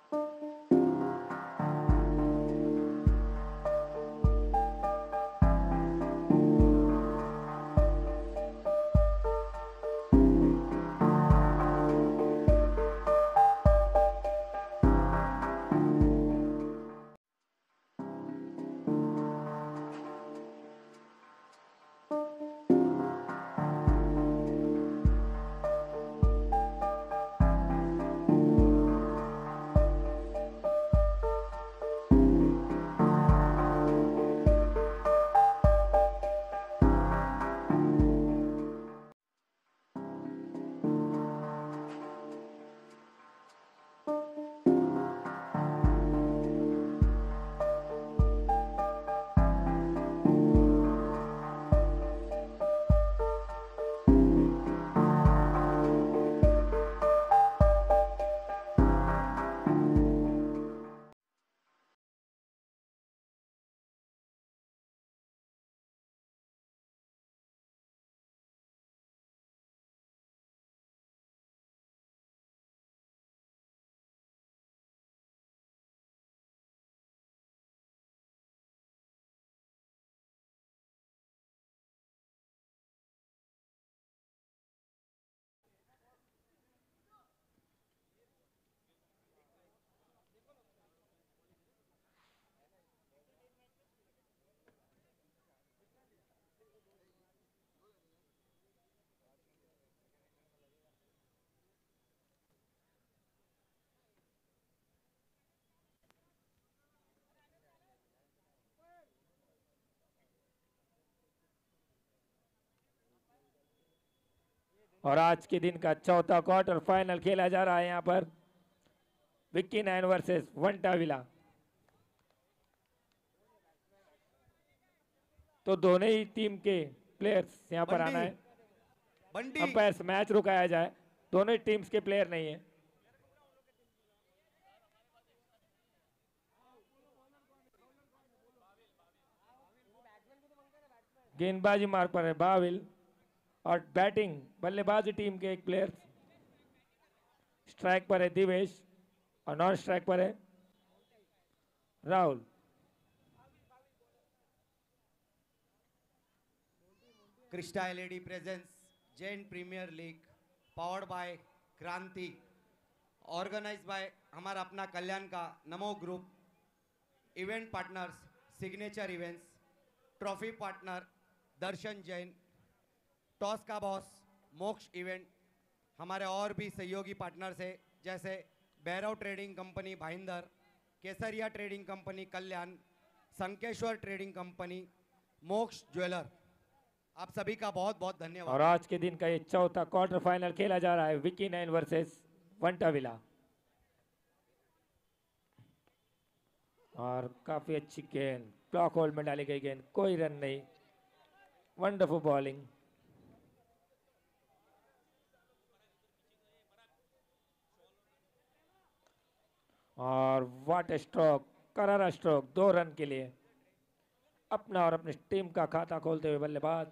और आज के दिन का चौथा क्वार्टर फाइनल खेला जा रहा है यहाँ पर विक्की 9 वर्सेस वंटा विला। तो दोनों ही टीम के प्लेयर्स यहाँ पर आना है। अंपायर्स मैच रुकाया जाए, दोनों ही टीम्स के प्लेयर नहीं है। गेंदबाजी मार्ग पर है बाविल और बैटिंग बल्लेबाजी टीम के एक प्लेयर। स्ट्राइक पर है दिवेश और नॉन स्ट्राइक पर है Rahul. Krishna LED presents Jain premier league powered by Kranti, organise by हमारा अपना कल्याण का Namo group, event partners signature events, trophy partner Darshan Jain, toss का बॉस मोक्ष इवेंट, हमारे और भी सहयोगी पार्टनर्स है जैसे Bhairav trading company Bhayander, Kesariya trading company Kalyan, Sankeshwar trading company, Moksh jeweller. आप सभी का बहुत बहुत धन्यवाद। और आज के दिन का ये चौथा क्वार्टर फाइनल खेला जा रहा है विक्की 9 वर्सेस वंटा विला। और काफी अच्छी गेंद ब्लॉक होल्ड में डाली गई गेंद, कोई रन नहीं। Wonderful bowling. और वाट स्ट्रोक, करारा स्ट्रोक, 2 रन के लिए अपना और अपनी टीम का खाता खोलते हुए बल्लेबाज।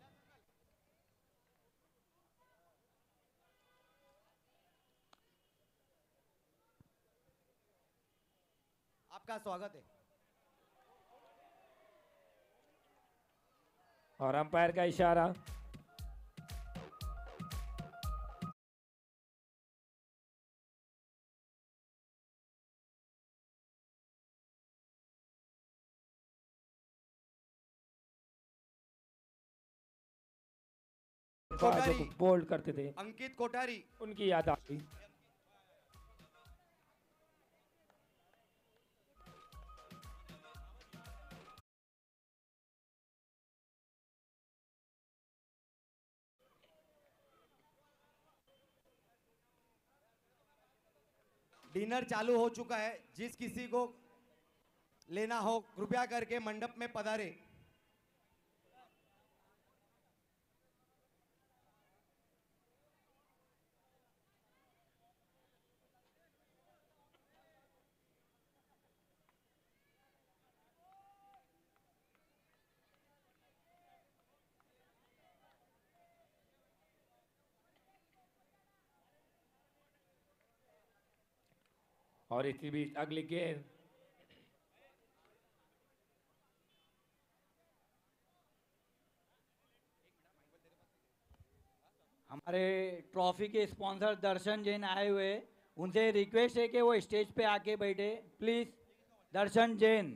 आपका स्वागत है। और अंपायर का इशारा। जो बोल्ड करते थे अंकित कोठारी, उनकी याद आ गई। डिनर चालू हो चुका है, जिस किसी को लेना हो कृपया करके मंडप में पधारे। और इसी बीच अगली गेंद हमारे ट्रॉफी के स्पॉन्सर दर्शन जैन आए हुए हैं। उनसे रिक्वेस्ट है कि वो स्टेज पे आके बैठे प्लीज। दर्शन जैन,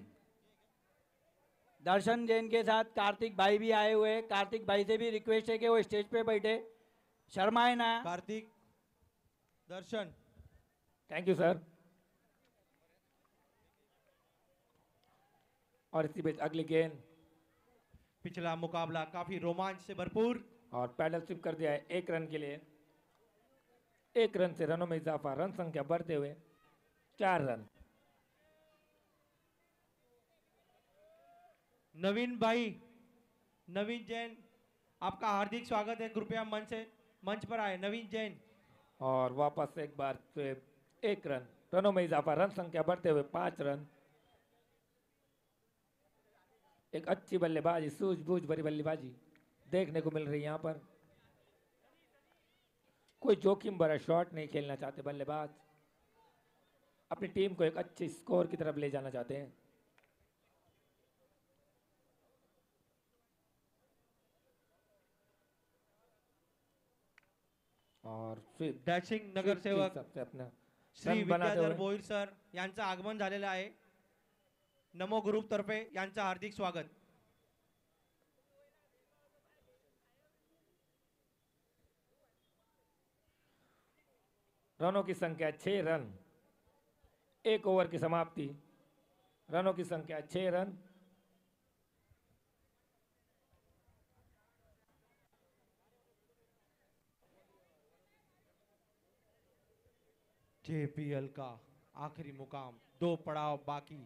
दर्शन जैन के साथ कार्तिक भाई भी आए हुए हैं। कार्तिक भाई से भी रिक्वेस्ट है कि वो स्टेज पे बैठे। शर्माए ना। Kartik, Darshan. Thank you sir. और इसी बीच अगली गेंद पिछला मुकाबला काफी रोमांच से भरपूर। और पैडल स्विप कर दिया है 1 रन के लिए। 1 रन से रनों में इजाफा, रन संख्या बढ़ते हुए 4 रन। नवीन भाई, नवीन जैन, आपका हार्दिक स्वागत है। कृपया मंच पर आए। नवीन जैन। और वापस एक बार से 1 रन, रनों में इजाफा, रन संख्या बढ़ते हुए 5 रन। एक अच्छी बल्लेबाजी, सूझबूझ भरी बल्लेबाजी देखने को मिल रही है यहाँ पर। कोई जोखिम भरा शॉट नहीं खेलना चाहते बल्लेबाज, अपनी टीम को एक अच्छे स्कोर की तरफ ले जाना चाहते हैं। और स्वीप, डॅशिंग नगरसेवक सबसे अपना श्री रन बनाते विद्याधर हुए भोईर सर यांचं आगमन झालेलं आहे। नमो ग्रुप तर्फे यांचं हार्दिक स्वागत। रनों की संख्या 6 रन। 1 ओवर की समाप्ति, रनों की संख्या 6 रन। जेपीएल का आखिरी मुकाम, 2 पड़ाव बाकी।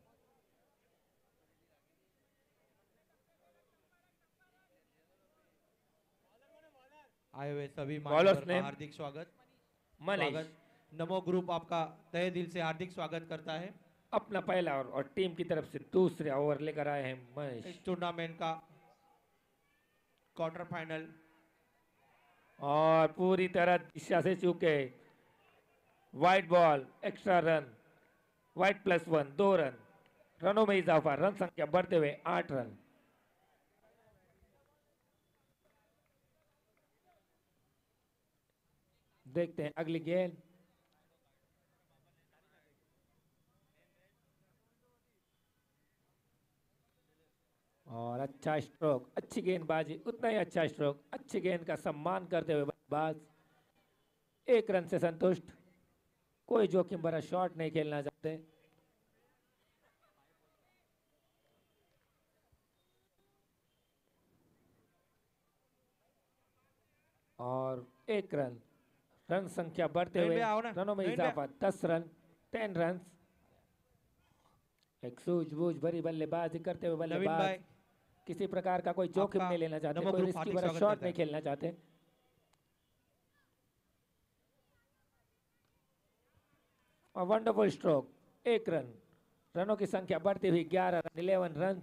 आए हुए सभी बॉलर्स मान्यवर ने का हार्दिक स्वागत। मनीष स्वागत। नमो ग्रुप आपका तहे दिल से हार्दिक स्वागत करता है। अपना पहला और टीम की तरफ से दूसरा ओवर लेकर आए हैं मनीष। इस टूर्नामेंट का क्वार्टर फाइनल। और पूरी तरह दिशा से चूके, wide ball, extra run, wide +1, 2 run, रनों में इजाफा, रन संख्या बढ़ते हुए 8 रन। देखते हैं अगली गेंद। और अच्छा स्ट्रोक, अच्छी गेंदबाजी, उतना ही अच्छा स्ट्रोक, अच्छी गेंद का सम्मान करते हुए बल्लेबाज 1 रन से संतुष्ट, कोई जोखिम भरा शॉट नहीं खेलना चाहते। और 1 रन, रन संख्या बढ़ते नवीन हुए, भाई आओ ना, रनों में नवीन इजाफा 10 रन, 10 रन। एक सूझबूझ भरी बल्लेबाजी करते हुए नवीन बल्लेबाज भाई, किसी प्रकार का कोई जोखिम आपका नहीं लेना चाहते, नमो कोई ग्रुप रिस्की हार्दिक भरा स्वागत शॉट करता नहीं है। खेलना चाहते। और वंडरफुल स्ट्रोक, 1 रन, रनों की संख्या बढ़ती हुई 11 रन, 11 रन।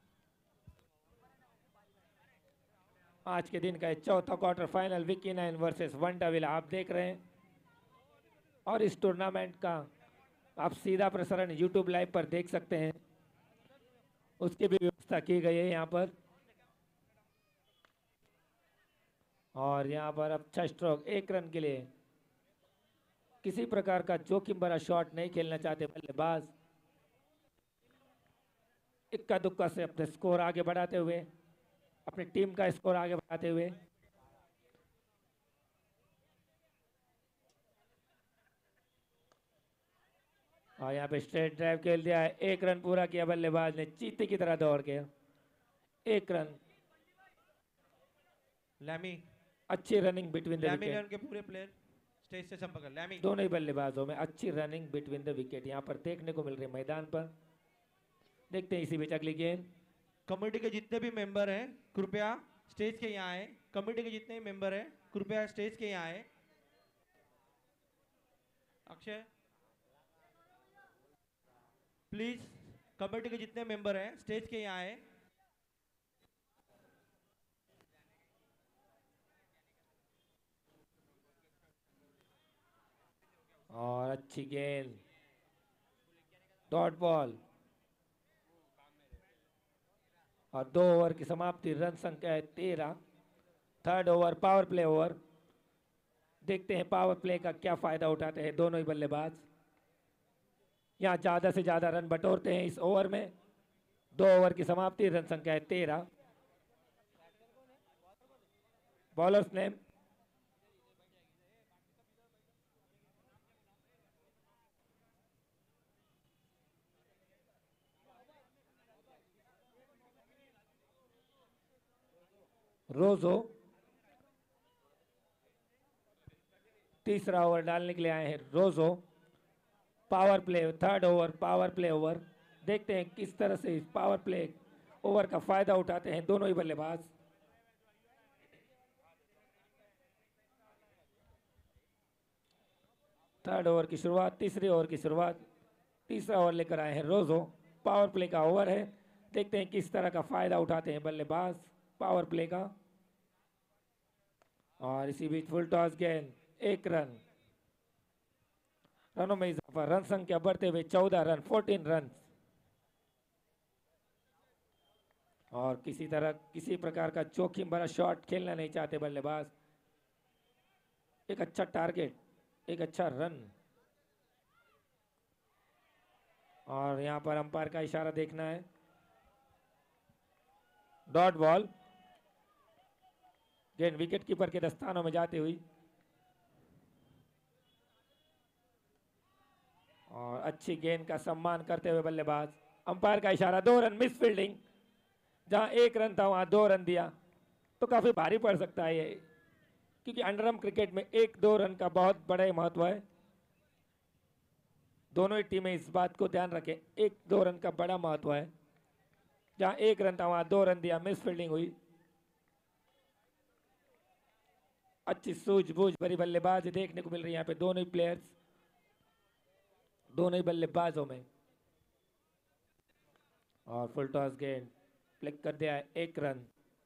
आज के दिन का ये चौथा quarter final, Vicky 9 versus Vandavila आप देख रहे हैं। और इस टूर्नामेंट का आप सीधा प्रसारण यूट्यूब लाइव पर देख सकते हैं, उसकी भी व्यवस्था की गई है यहाँ पर। और यहाँ पर अच्छा स्ट्रोक, 1 रन के लिए किसी प्रकार का जोखिम भरा शॉट नहीं खेलना चाहते बल्लेबाज, इक्का दुक्का से अपने स्कोर आगे बढ़ाते हुए, अपनी टीम का स्कोर आगे बढ़ाते हुए। और यहाँ पे स्ट्रेट ड्राइव खेल दिया है, 1 रन पूरा किया बल्लेबाज ने चीते की तरह दौड़ के। 1 रन, लैमी, अच्छी रनिंग बिटवीन द लैमी विकेट। लेन के पूरे प्लेयर स्टेज से संपर्क कर। लैमी, दोनों ही बल्लेबाजों में अच्छी रनिंग बिटवीन द विकेट यहाँ पर देखने को मिल रही है मैदान पर। देखते हैं इसी बीच अगली गेंद। कमेटी के जितने भी मेंबर हैं कृपया स्टेज के यहाँ आए। कमेटी के जितने भी मेंबर हैं कृपया स्टेज के यहाँ आए। अक्षय, प्लीज, कमेटी के जितने मेंबर हैं स्टेज के यहाँ आए। और अच्छी गेंद, डॉट बॉल और 2 ओवर की समाप्ति। रन संख्या है 13। Third over power play over. देखते हैं पावर प्ले का क्या फायदा उठाते हैं दोनों ही बल्लेबाज। यहाँ ज्यादा से ज्यादा रन बटोरते हैं इस ओवर में। 2 ओवर की समाप्ति। रन संख्या है 13। बॉलर्स नेम रोजो। तीसरा ओवर डालने के लिए आए हैं रोजो। Power play third over power play over. देखते हैं किस तरह से इस पावर प्ले ओवर का फायदा उठाते हैं दोनों ही बल्लेबाज। थर्ड ओवर की शुरुआत। तीसरे ओवर की शुरुआत। तीसरा ओवर लेकर आए हैं रोजो। पावर प्ले का ओवर है। देखते हैं किस तरह का फायदा उठाते हैं बल्लेबाज पावर प्ले का। और इसी बीच फुल टॉस गेंद 1 रन। रनों में इजाफा। रन संख्या बढ़ते हुए 14 रन 14 रन। और किसी प्रकार का जोखिम भरा शॉट खेलना नहीं चाहते बल्लेबाज। एक अच्छा टारगेट, एक अच्छा रन। और यहां पर अंपायर का इशारा देखना है। Dot ball. गेंद विकेट कीपर के दस्तानों में जाती हुई। और अच्छी गेंद का सम्मान करते हुए बल्लेबाज। अंपायर का इशारा। 2 रन। Miss fielding. जहां 1 रन था वहां 2 रन दिया तो काफी भारी पड़ सकता है ये, क्योंकि अंडरआर्म क्रिकेट में 1-2 रन का बहुत बड़ा महत्व है। दोनों ही टीमें इस बात को ध्यान रखें। 1-2 रन का बड़ा महत्व है। जहां 1 रन था वहां 2 रन दिया। मिस फील्डिंग हुई। अच्छी सूझबूझ भरी बल्लेबाज देखने को मिल रही है यहाँ पे दोनों ही प्लेयर्स, दोनों ही बल्लेबाजों में। और फुल टॉस गेंद फ्लिक कर दिया है। 1 रन।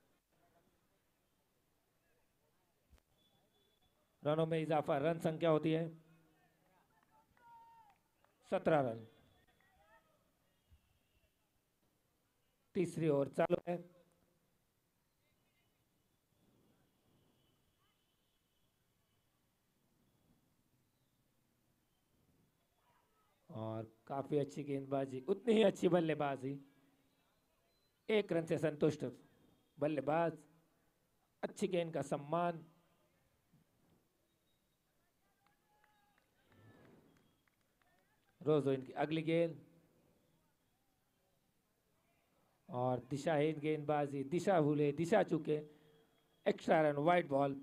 रनों में इजाफा। रन संख्या होती है 17 रन। तीसरी ओवर चालू है। और काफी अच्छी गेंदबाजी, उतनी ही अच्छी बल्लेबाजी। 1 रन से संतुष्ट बल्लेबाज। अच्छी गेंद का सम्मान। रोजो इनकी अगली गेंद। और दिशाहीन गेंदबाजी। दिशा भूले, दिशा चूके। Extra run. Wide ball.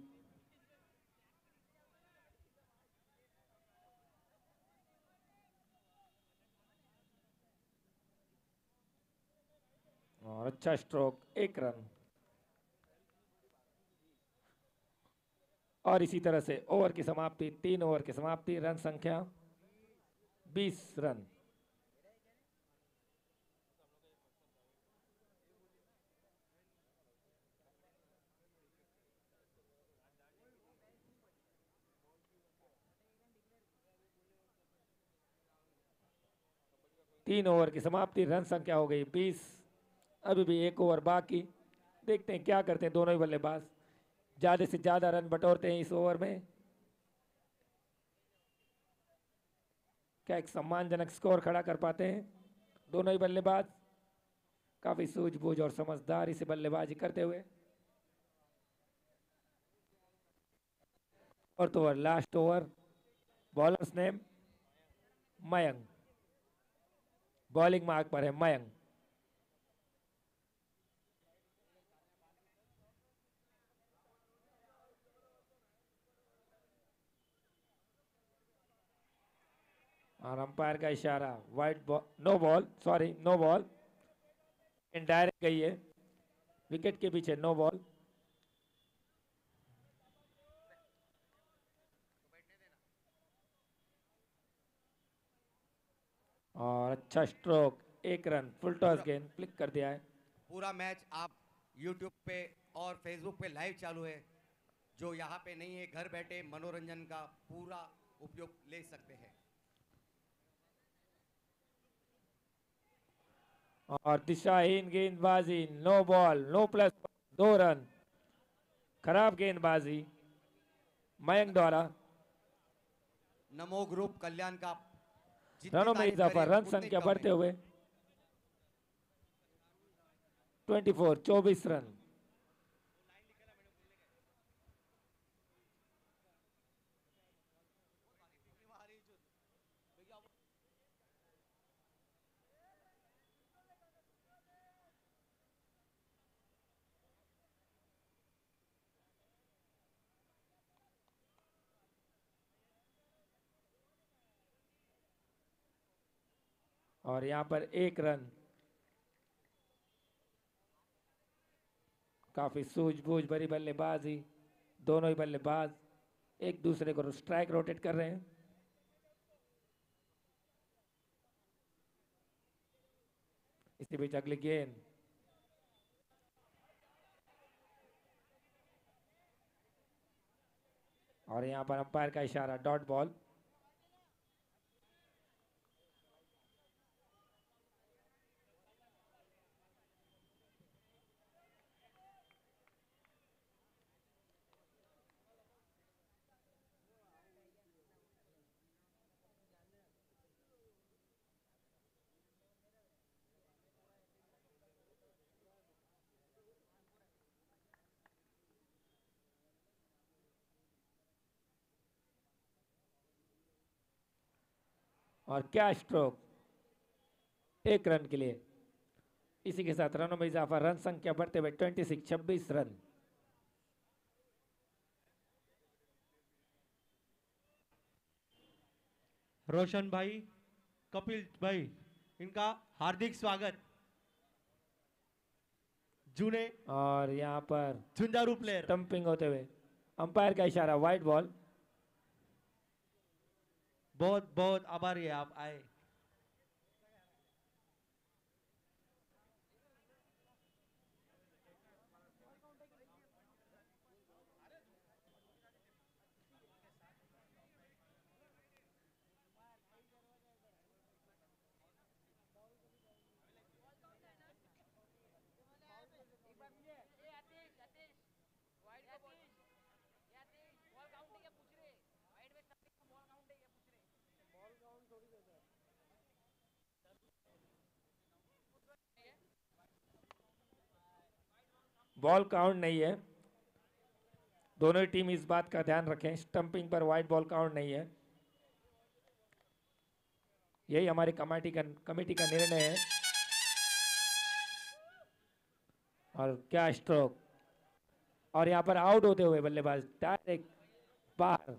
और अच्छा स्ट्रोक। 1 रन। और इसी तरह से ओवर की समाप्ति। 3 ओवर की समाप्ति। रन संख्या 20 रन। तीन ओवर की समाप्ति। रन संख्या हो गई 20। अभी भी 1 ओवर बाकी। देखते हैं क्या करते हैं दोनों ही बल्लेबाज। ज्यादा से ज्यादा रन बटोरते हैं इस ओवर में। क्या एक सम्मानजनक स्कोर खड़ा कर पाते हैं दोनों ही बल्लेबाज। काफी सूझबूझ और समझदारी से बल्लेबाजी करते हुए। और तो over last over. Bowler's name Mayank. Bowling mark पर है मयंक। और अंपायर का इशारा। Wide ball, no ball, sorry no ball. Indirect गई है विकेट के पीछे। No ball. और अच्छा स्ट्रोक। 1 रन। फुल टॉस गेंद फ्लिक कर दिया है। पूरा मैच आप YouTube पे और Facebook पे लाइव चालू है। जो यहाँ पे नहीं है, घर बैठे मनोरंजन का पूरा उपयोग ले सकते हैं। और दिशाहीन गेंदबाजी, no ball, no plus, 2 run. खराब गेंदबाजी मयंक द्वारा। नमो ग्रुप कल्याण का जितनी रनों में तारीफ इजाफा, करें रन उतनी संख्या कम बढ़ते है। हुए 24 रन। और यहां पर 1 रन। काफी सूझबूझ भरी बल्लेबाजी, दोनों ही बल्लेबाज एक दूसरे को स्ट्राइक रोटेट कर रहे हैं। इसी बीच अगली गेंद, और यहां पर अंपायर का इशारा, डॉट बॉल। और क्या स्ट्रोक, 1 रन के लिए। इसी के साथ रनों में इजाफा, रन संख्या बढ़ते हुए 26 रन। रोशन भाई, कपिल भाई, इनका हार्दिक स्वागत। जूने और यहां पर झुंझारू प्लेयर। स्टंपिंग होते हुए अंपायर का इशारा, वाइड बॉल। बहुत बहुत आभारी है आप आए। बॉल काउंट नहीं है, दोनों ही टीम इस बात का ध्यान रखें, स्टंपिंग पर वाइड बॉल काउंट नहीं है। यही हमारी कमेटी का निर्णय है। और क्या स्ट्रोक, और यहां पर आउट होते हुए बल्लेबाज डायरेक्ट बाहर।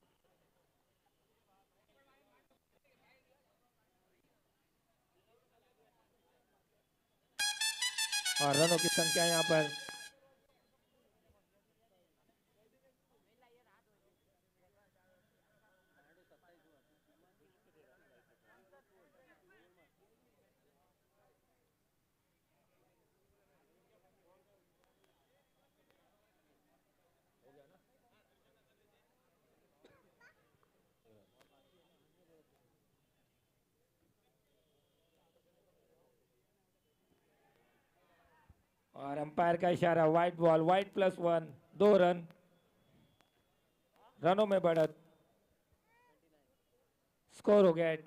और रनों की संख्या यहां पर और अंपायर का इशारा, वाइड बॉल, वाइड +1, 2 रन। रनों में बढ़त, स्कोर हो गया है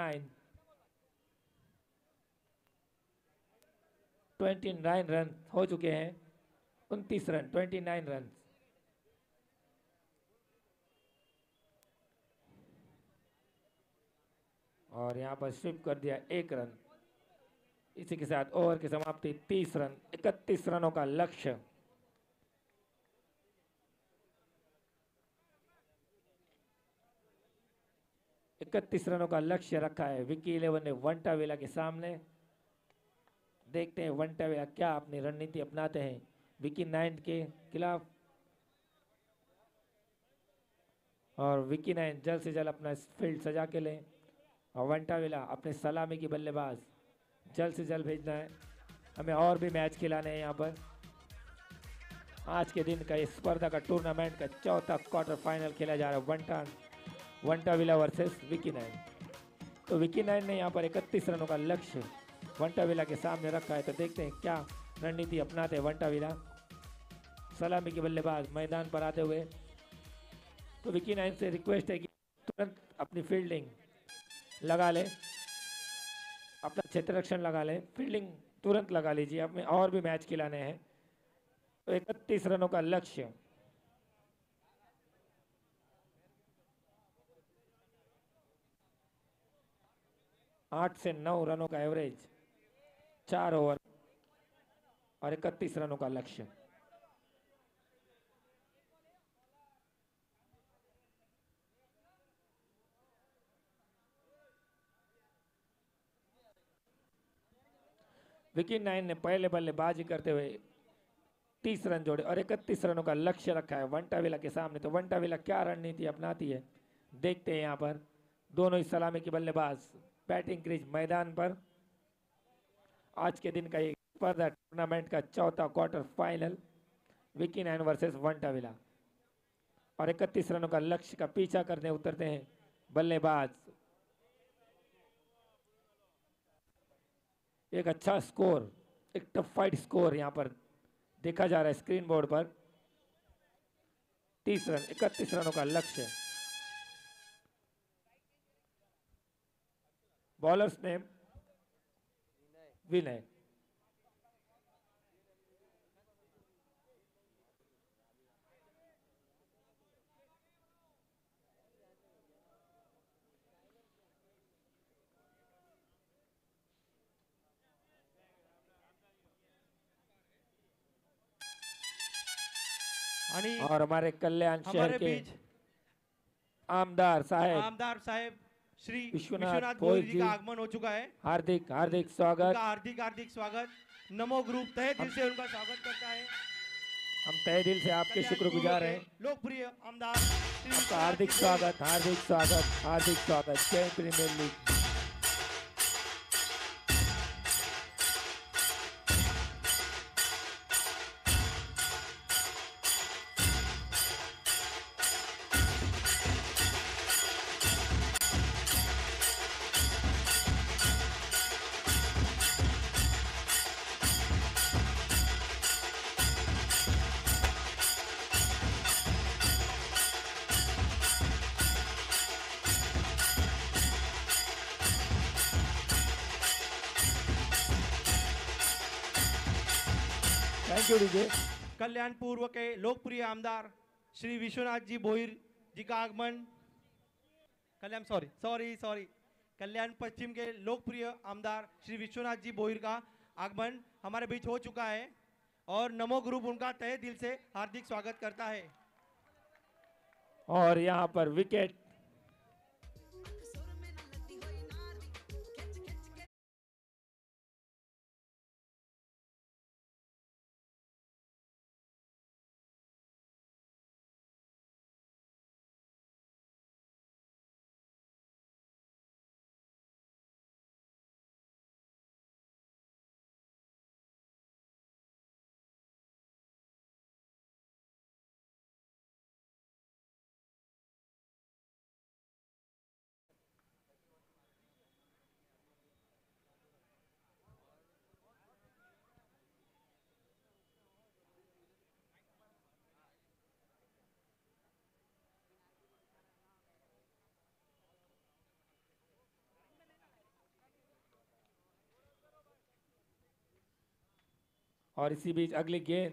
29 रन हो चुके हैं। 29 रन, 29 रन। और यहां पर स्विप कर दिया 1 रन। इसी के साथ ओवर की समाप्ति, 30 रन, 31 रनों का लक्ष्य। इकतीस रनों का लक्ष्य रखा है विकी 11 ने वंटावेला के सामने। देखते हैं वंटावेला क्या अपनी रणनीति अपनाते हैं विकी 9 के खिलाफ। और विकी 9 जल्द से जल्द अपना फील्ड सजा के लें, और वंटावेला अपने सलामी की बल्लेबाज जल्द से जल्द भेजना है। हमें और भी मैच खिलाने हैं यहाँ पर। आज के दिन का इस स्पर्धा का टूर्नामेंट का चौथा क्वार्टर फाइनल खेला जा रहा है वंटावेला वर्सेस विकी 9। तो विकी 9 ने यहाँ पर 31 रनों का लक्ष्य वंटाविला के सामने रखा है, तो देखते हैं क्या रणनीति अपनाते हैं वंटाविला। सलामी के बल्लेबाज मैदान पर आते हुए, तो विकी नाइन से रिक्वेस्ट है कि तुरंत अपनी फील्डिंग लगा ले, अपना क्षेत्र रक्षण लगा ले, फील्डिंग तुरंत लगा लीजिए, अब में और भी मैच खिलाने हैं। तो 31 रनों का लक्ष्य। आठ से 9 रनों का एवरेज, 4 ओवर और 31 रनों का लक्ष्य। विकी नाइन ने पहले बल्लेबाजी करते हुए 30 रन जोड़े और 31 रनों का लक्ष्य रखा है वंटाविला के सामने। तो वंटाविला क्या रणनीति अपनाती है, देखते हैं। यहाँ पर दोनों ही सलामी के बल्लेबाज बैटिंग क्रीज मैदान पर। आज के दिन का ये स्पर्धा टूर्नामेंट का चौथा quarter final, Vicky nine versus Vantavila, और 31 रनों का लक्ष्य का पीछा करने उतरते हैं बल्लेबाज। एक अच्छा स्कोर, एक टफ फाइट स्कोर यहां पर देखा जा रहा है स्क्रीन बोर्ड पर। 30 रन, 31 रनों का लक्ष्य। Bowler's name Vinay. आणि और हमारे कल्याण शहर हमारे के बीच आमदार साहेब आमदार साहेब श्री विश्वनाथ विश्वनाथ भोईर भोईर जी जी, का आगमन हो चुका है। हार्दिक हार्दिक स्वागत। उनका हार्दिक हार्दिक स्वागत। नमो ग्रुप तहे दिल से उनका स्वागत करता है। हम तहे दिल से आपके कल्याण शुक्रगुजार पूर्व हैं। के लोकप्रिय आमदार श्री आपका विश्वनाथ हार्दिक जी भोईर। स्वागत, हार्दिक स्वागत, हार्दिक स्वागत। Jai premier league. Thank you DJ. Kalyan पूर्व के लोकप्रिय आमदार श्री विश्वनाथ जी भोईर जी का आगमन। कल्याण सॉरी कल्याण पश्चिम के लोकप्रिय आमदार श्री विश्वनाथ जी भोईर का आगमन हमारे बीच हो चुका है और नमो ग्रुप उनका तहे दिल से हार्दिक स्वागत करता है। और यहाँ पर विकेट और इसी बीच अगली गेंद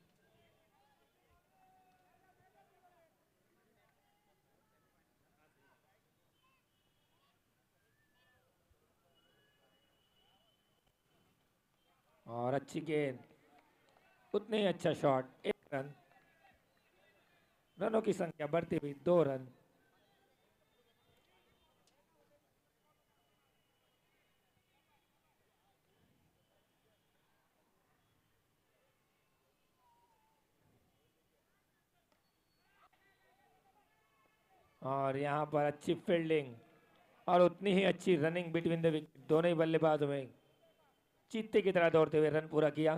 और अच्छी गेंद, उतने ही अच्छा शॉट। 1 रन, रनों की संख्या बढ़ती हुई 2 रन। और यहाँ पर अच्छी फील्डिंग और उतनी ही अच्छी रनिंग बिटवीन द विकेट। दोनों ही बल्लेबाजों में चीते की तरह दौड़ते हुए रन पूरा किया।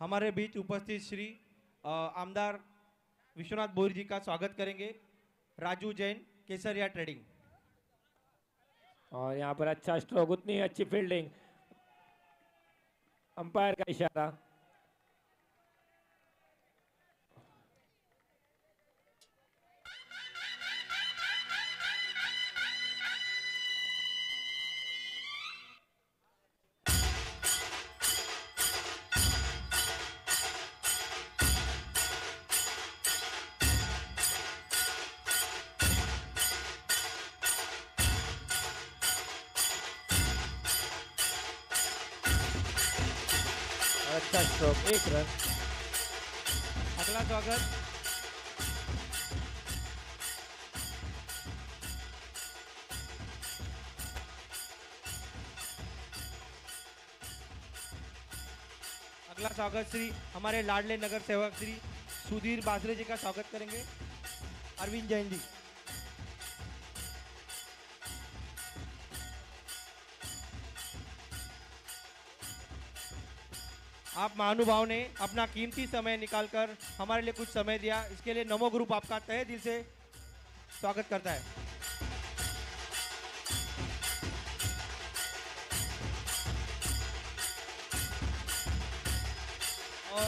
हमारे बीच उपस्थित श्री आमदार विश्वनाथ भोईर जी का स्वागत करेंगे। राजू जैन, केसरिया ट्रेडिंग। और यहाँ पर अच्छा स्ट्रोक, उतनी अच्छी फील्डिंग, अंपायर का इशारा। अच्छा स्ट्रोक, 1 रन। अगला स्वागत श्री हमारे लाडले नगर सेवक श्री सुधीर बासरे जी का स्वागत करेंगे। अरविंद जैन जी। आप महानुभाव ने अपना कीमती समय निकालकर हमारे लिए कुछ समय दिया, इसके लिए नमो ग्रुप आपका तहे दिल से स्वागत करता है। और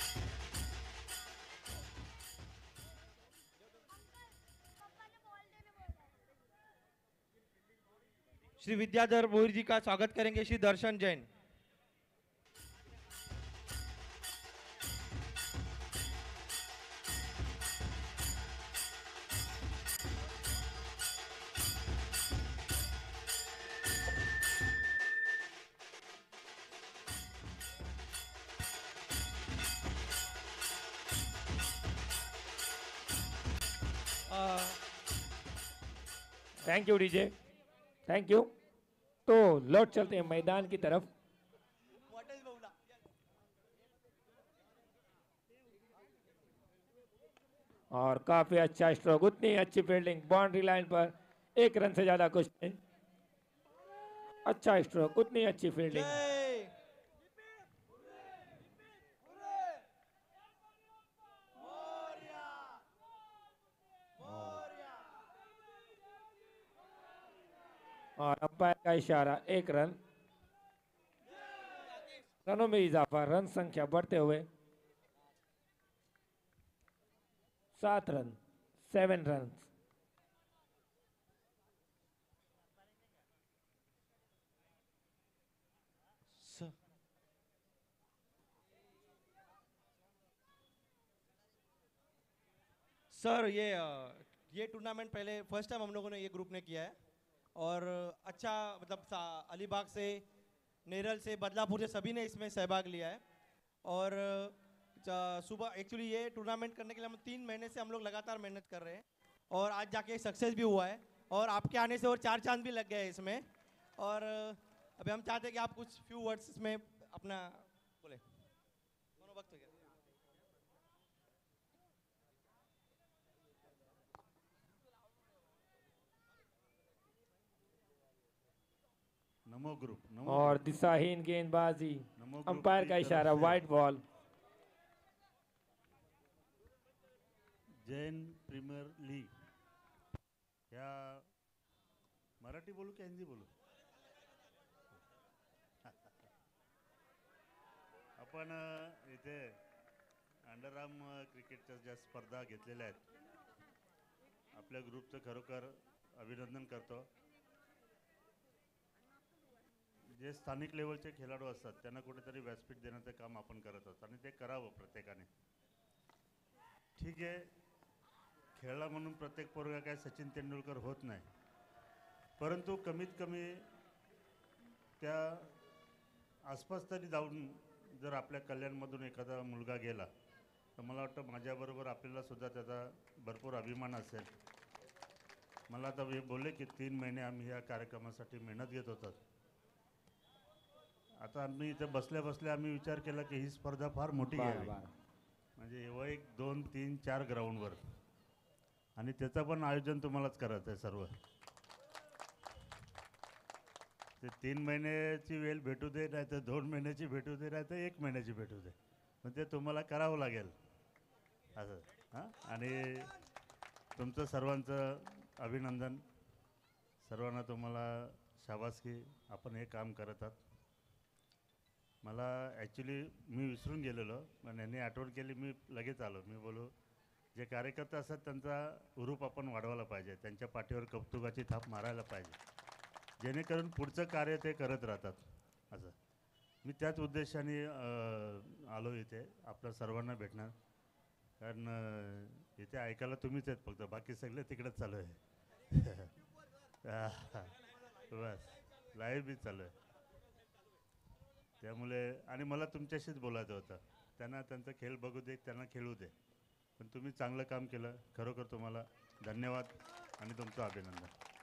श्री विद्याधर भोईर जी का स्वागत करेंगे Shri Darshan Jain. Thank you DJ, thank you. तो लौट चलते हैं मैदान की तरफ। और काफी अच्छा स्ट्रोक, उतनी अच्छी फील्डिंग, बाउंड्री लाइन पर 1 रन से ज्यादा कुछ नहीं। अच्छा स्ट्रोक, उतनी अच्छी फील्डिंग। और अंपायर का इशारा, 1 रन। रनों में इजाफा, रन संख्या बढ़ते हुए 7 रन, 7 रन। सर ये टूर्नामेंट पहले फर्स्ट टाइम हम लोगों ने ये ग्रुप ने किया है और अच्छा मतलब अलीबाग से, नेरल से, बदलापुर से सभी ने इसमें सहभाग लिया है। और सुबह एक्चुअली ये टूर्नामेंट करने के लिए हम 3 महीने से हम लोग लगातार मेहनत कर रहे हैं और आज जाके सक्सेस भी हुआ है और आपके आने से और 4 चांद भी लग गए हैं इसमें। और अभी हम चाहते हैं कि आप कुछ फ्यू वर्ड्स इसमें अपना बोले। वक्त हो गया। नमो ग्रुप, और दिशाहीन गेंदबाजी, नमो ग्रुप अंपायर की का तरफ इशारा, से wide ball. Jain premier league, या मराठी बोलू की हिंदी बोलू? आपण इथे अंडरआर्म क्रिकेटच्या ज्या स्पर्धा घेतलेल्या आहेत, आपल्या ग्रुपचं खरोखर अभिनंदन करतो। जे स्थानिक लेवलचे खेळाडू असतात त्यांना कुठेतरी व्यासपीठ देण्याचं काम आपण करत असतो आणि ते करावं प्रत्येकाने। ठीक आहे, खेळला म्हणून प्रत्येक पोरगा काय सचिन तेंडुलकर होत नाही, परंतु कमीत कमी त्या आसपास तरी जाऊन जर आपल्या कल्याणमधून एखादा मुलगा गेला तर मला वाटतं माझ्याबरोबर आपल्याला सुद्धा त्याचा भरपूर अभिमान असेल। मला आता हे बोलले की 3 महिने आम्ही या कार्यक्रमासाठी मेहनत घेत होतो। आता आम्ही इथे बसल्या बसल्या आम्ही विचार केला की ही स्पर्धा फार मोठी घ्यावी, म्हणजे एवढं 1 2 3 4 ग्राउंडवर, आणि त्याचं पण आयोजन तुम्हालाच करायचं आहे सर्व। ते 3 महिन्याची वेळ भेटू दे, नाही तर 2 महिन्याची भेटू दे, नाही तर 1 महिन्याची भेटू दे, पण ते तुम्हाला करावं लागेल असं. हां, आणि तुमचं सर्वांचं अभिनंदन. सर्वांना तुम्हाला शाबासकी. आपण हे काम करत आहात. मला ॲक्च्युली मी विसरून गेलेलो, पण यांनी आठवण केली, मी लगेच आलो. मी बोलू जे कार्यकर्ते असतात त्यांचा हुरूप आपण वाढवायला पाहिजे, त्यांच्या पाठीवर कौतुकाची थाप मारायला पाहिजे, जेणेकरून पुढचं कार्य ते करत राहतात. असं मी त्याच उद्देशाने आलो इथे आपल्या सर्वांना भेटणार. कारण इथे ऐकायला तुम्हीच आहेत फक्त, बाकी सगळे तिकडेच चालू आहे. बस लाईव्ह बी चालू आहे. त्यामुळे आणि मला तुमच्याशीच बोलायचं होतं. त्यांना त्यांचा खेळ बघू दे, त्यांना खेळू दे. पण तुम्ही चांगलं काम केलं, खरोखर तुम्हाला धन्यवाद आणि तुमचं अभिनंदन.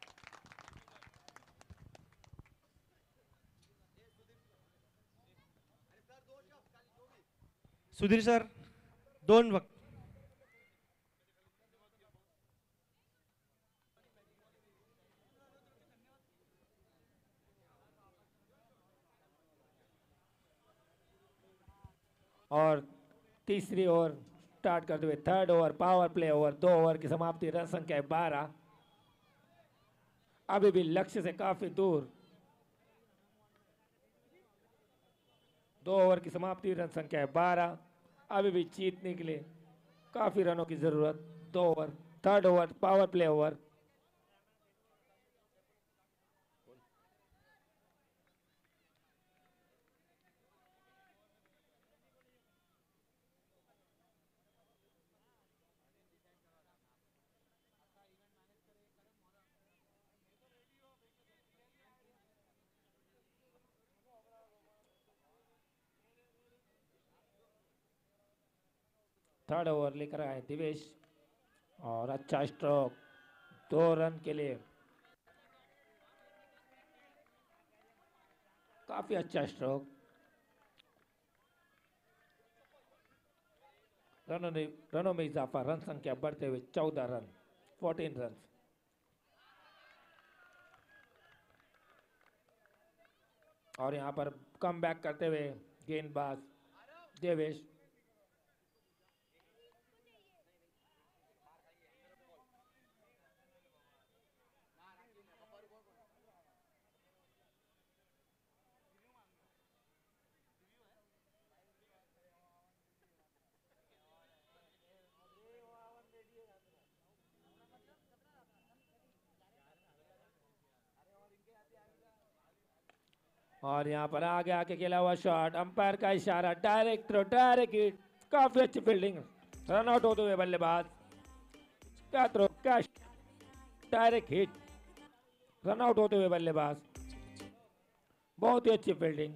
सुधीर सर 2 वक्त. और तीसरी ओवर स्टार्ट करते हुए third over power play over, 2 over की समाप्ति, रन संख्या 12। अभी भी लक्ष्य से काफी दूर। 2 ओवर की समाप्ति, रन संख्या 12। अभी भी जीतने के लिए काफी रनों की जरूरत। 2 over, third over power play over. Third over लेकर आए दिवेश और अच्छा स्ट्रोक, 2 रन के लिए। काफी अच्छा स्ट्रोक। रनों में इजाफा, रन संख्या बढ़ते हुए 14 रन, 14 रन। और यहां पर कम बैक करते हुए गेंदबाज देवेश। और यहाँ पर आगे आके खेला हुआ शॉट, अंपायर का इशारा, डायरेक्ट थ्रो, डायरेक्ट हिट। काफी अच्छी फील्डिंग, रन आउट होते हुए बल्लेबाज। क्या थ्रो, क्या डायरेक्ट हिट, रन आउट होते हुए बल्लेबाज। बहुत ही अच्छी फील्डिंग।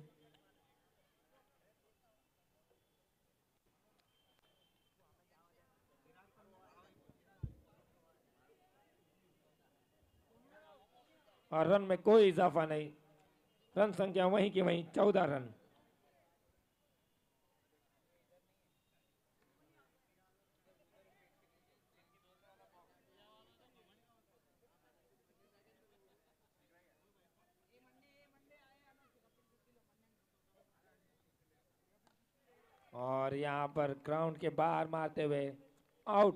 और रन में कोई इजाफा नहीं, रन संख्या वहीं की वहीं, 14 रन। और यहां पर ग्राउंड के बाहर मारते हुए out.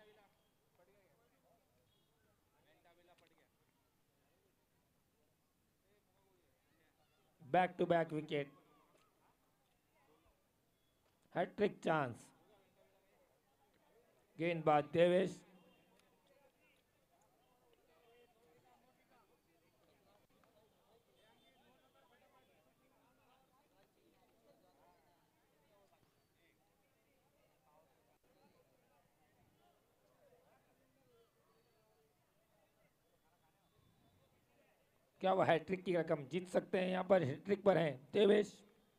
Back to back wicket, hattrick chance. गेंदबाज देवेश। क्या वो हैट्रिक की रकम जीत सकते हैं? यहाँ पर हैट्रिक पर हैं देवेश।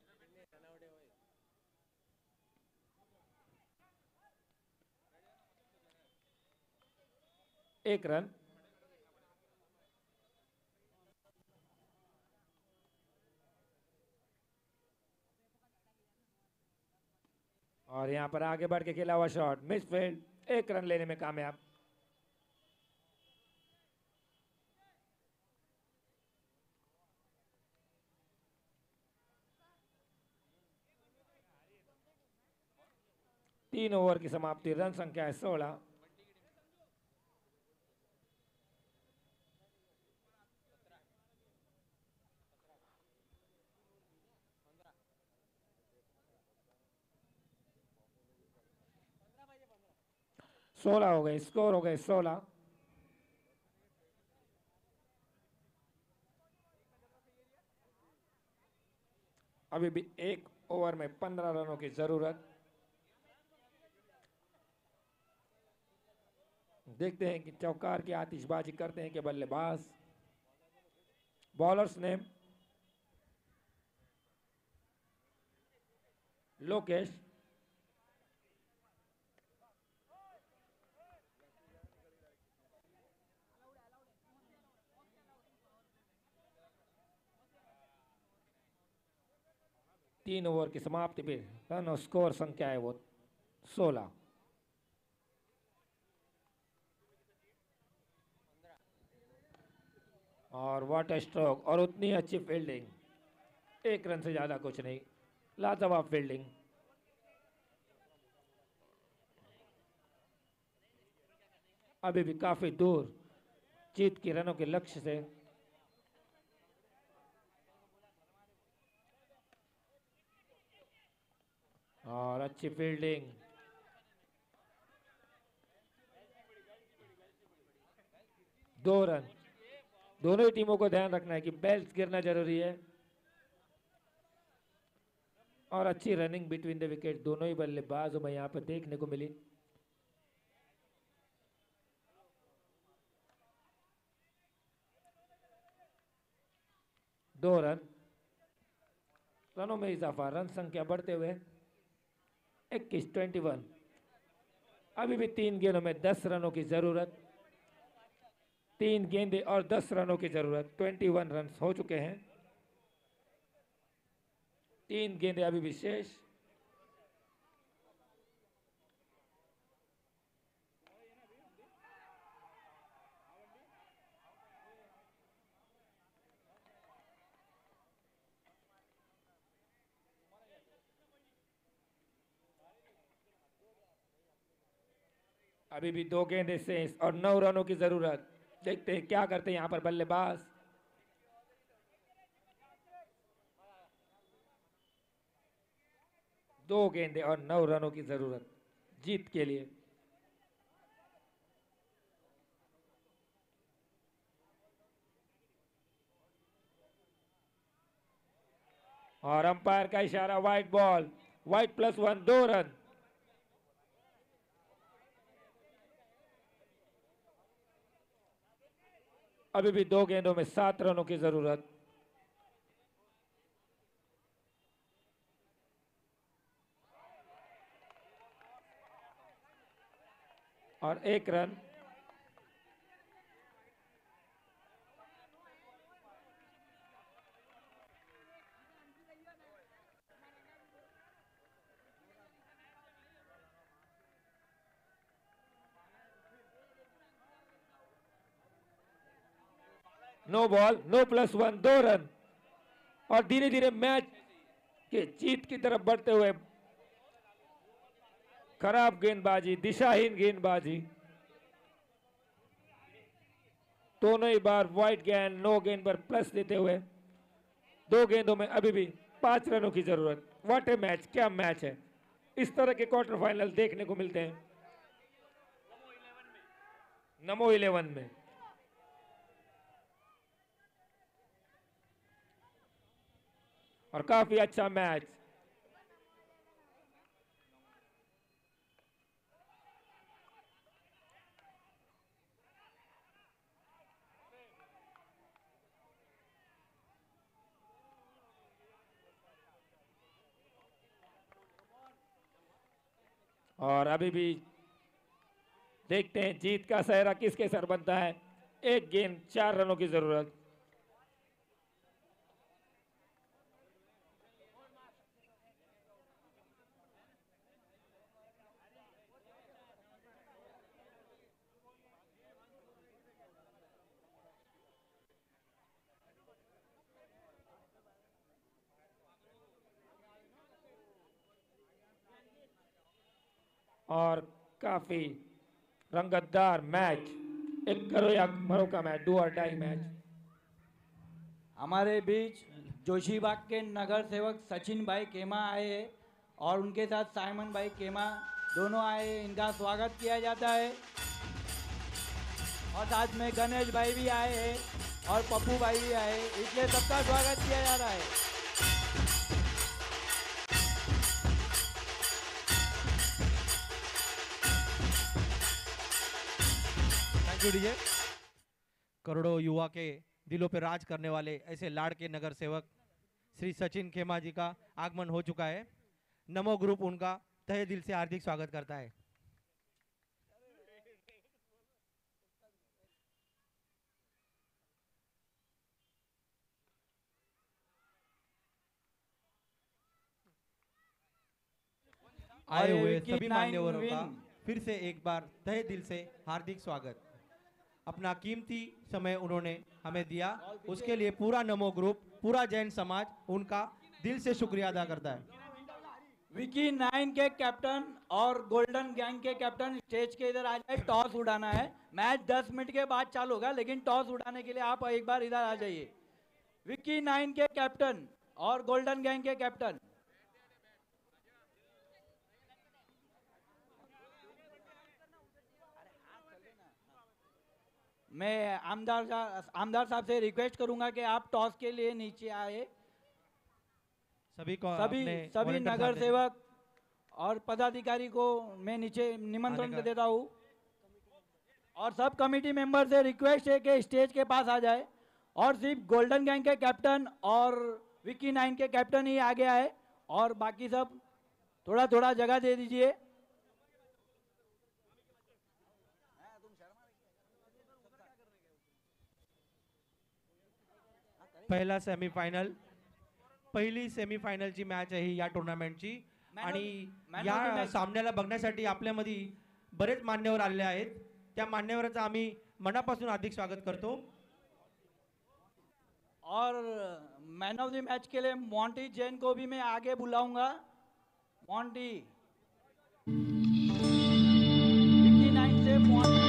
एक रन। और यहाँ पर आगे बढ़ के खेला हुआ शॉट, मिस फील्ड, 1 रन लेने में कामयाब। 3 ओवर की समाप्ति, रन संख्या है 16। सोलह हो गए, स्कोर हो गए 16। अभी भी 1 ओवर में 15 रनों की जरूरत। देखते हैं कि चौकार की आतिशबाजी करते हैं कि बल्लेबाज। बॉलर्स नेम लोकेश, तीन ओवर की समाप्ति पे रन और स्कोर संख्या है वो 16। और व्हाट अ स्ट्रोक, और उतनी अच्छी फील्डिंग, 1 रन से ज्यादा कुछ नहीं, लाजवाब फील्डिंग। अभी भी काफी दूर जीत के रनों के लक्ष्य से। और अच्छी फील्डिंग, दो रन। दोनों ही टीमों को ध्यान रखना है कि बेल्स गिरना जरूरी है। और अच्छी रनिंग बिटवीन द विकेट दोनों ही बल्लेबाजों में यहां पर देखने को मिली। दो रन, रनों में इजाफा, रन संख्या बढ़ते हुए 21। अभी भी 3 गेंदों में 10 रनों की जरूरत। 3 गेंदें और 10 रनों की जरूरत। 21 रन हो चुके हैं, 3 गेंदें अभी भी शेष। अभी भी 2 गेंदें शेष और 9 रनों की जरूरत। देखते हैं क्या करते हैं यहां पर बल्लेबाज। दो गेंदें और 9 रनों की जरूरत जीत के लिए। और अंपायर का इशारा, वाइट बॉल, वाइट +1, 2 रन। अभी भी 2 गेंदों में 7 रनों की जरूरत। और 1 run. No ball, no +1, 2 run. और धीरे धीरे मैच के जीत की तरफ बढ़ते हुए, खराब गेंदबाजी, दिशाहीन गेंदबाजी, दोनों ही बार वाइट गेंद, नो गेंद पर प्लस देते हुए 2 गेंदों में अभी भी 5 रनों की जरूरत। व्हाट ए मैच, क्या मैच है। इस तरह के क्वार्टर फाइनल देखने को मिलते हैं नमो 11 में। और काफी अच्छा मैच। और अभी भी देखते हैं जीत का सेहरा किसके सर बनता है। 1 गेंद 4 रनों की जरूरत। और काफी रंगतदार मैच, एक करो या मरो का मैच, डू और डाई मैच। हमारे बीच जोशीबाग के नगर सेवक सचिन भाई केमा आए हैं और उनके साथ साइमन भाई केमा दोनों आए हैं। इनका स्वागत किया जाता है। और साथ में गणेश भाई भी आए हैं और पप्पू भाई भी आए हैं, इसलिए सबका स्वागत किया जा रहा है। Thank you DJ. करोड़ों युवा के दिलों पे राज करने वाले ऐसे लाड़ के नगर सेवक श्री सचिन खेमा जी का आगमन हो चुका है। नमो ग्रुप उनका तहे दिल से हार्दिक स्वागत करता है। आए और हुए विकी सभी 9 मान्यवरों का विन। फिर से एक बार तहे दिल से हार्दिक स्वागत। अपना कीमती समय उन्होंने हमें दिया, उसके लिए पूरा नमो ग्रुप, पूरा जैन समाज उनका दिल से शुक्रिया अदा करता है। विकी 9 के कैप्टन और गोल्डन गैंग के कैप्टन स्टेज के इधर आ जाए, टॉस उड़ाना है। मैच 10 मिनट के बाद चालू होगा, लेकिन टॉस उड़ाने के लिए आप एक बार इधर आ जाइए। विकी 9 के कैप्टन और गोल्डन गैंग के कैप्टन। मैं आमदार साहब से रिक्वेस्ट करूंगा कि आप टॉस के लिए नीचे आए। सभी को सभी अपने सभी वॉलंटियर नगर साथ सेवक और पदाधिकारी को मैं नीचे निमंत्रण आने का- देता हूँ और सब कमेटी मेंबर से रिक्वेस्ट है कि स्टेज के पास आ जाए और सिर्फ गोल्डन गैंग के कैप्टन और विकी 9 के कैप्टन ही आगे आए और बाकी सब थोड़ा थोड़ा जगह दे दीजिए। पहिला सेमीफायनल, पहिली सेमीफायनलची मॅच आहे ही या टुर्नामेंटची आणि man of या the match. सामन्याला बघण्यासाठी आपल्यामध्ये बरेच मान्यवर आलेले आहेत। त्या मान्यवरांचं आम्ही मनापासून हार्दिक स्वागत करतो। और मैन ऑफ द मैच के लिए मॉन्टी जैन को भी मैं आगे बुलाऊंगा। मॉन्टी विकी 9 से मॉन्टी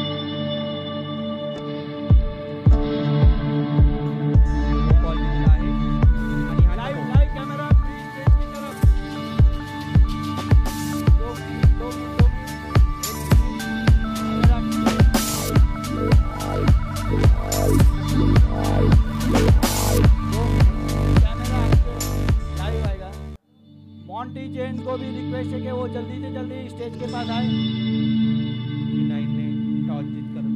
बॉल दिलेला आहे आणि हा live NaMo. Live camera please stage की तरफ। दो मिनट, दो मिनट, दो मिनट। कैमरा लाइव आएगा। मॉन्टी जैन को भी रिक्वेस्ट है कि वो जल्दी से जल्दी स्टेज के पास आए। विकी 9 ने टॉस जीतकर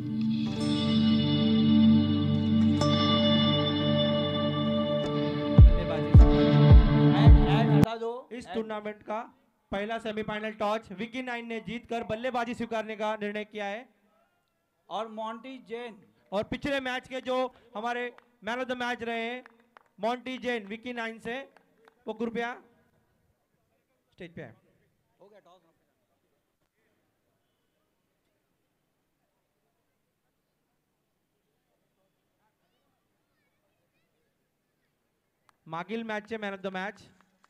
बल्लेबाजी स्वीकारली। ऐड हटा दो। इस टूर्नामेंट का पहला सेमीफाइनल टॉस विकी 9 ने जीतकर बल्लेबाजी स्वीकारने का निर्णय किया है। और मॉन्टी जैन और पिछले मैच के जो हमारे मैन ऑफ द मैच रहे हैं मॉन्टी जैन विकी 9 से, वो कृपया स्टेज पे आए। हो गया टॉस। मागील मॅचचे man of the match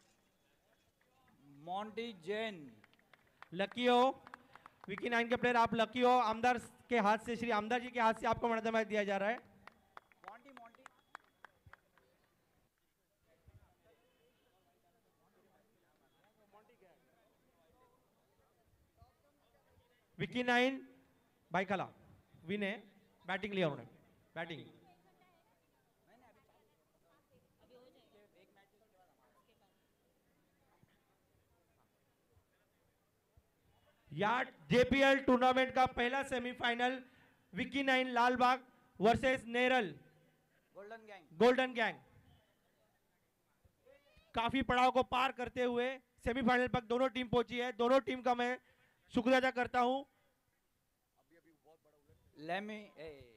Monty Jain. Lucky हो विकी 9 के प्लेयर, आप लकी हो। आमदार के हाथ से, श्री आमदार जी के हाथ से आपको मैन ऑफ द मैच दिया जा रहा है। Monty Monty Vicky 9 Byculla win है, बैटिंग लिया उन्होंने, बैटिंग। या जेपीएल टूर्नामेंट का पहला semifinal Vicky 9 Lalbaug versus Neral golden gang. Golden gang. काफी पड़ाव को पार करते हुए सेमीफाइनल तक दोनों टीम पहुंची है। दोनों टीम का मैं शुक्रिया अदा करता हूं। लेमी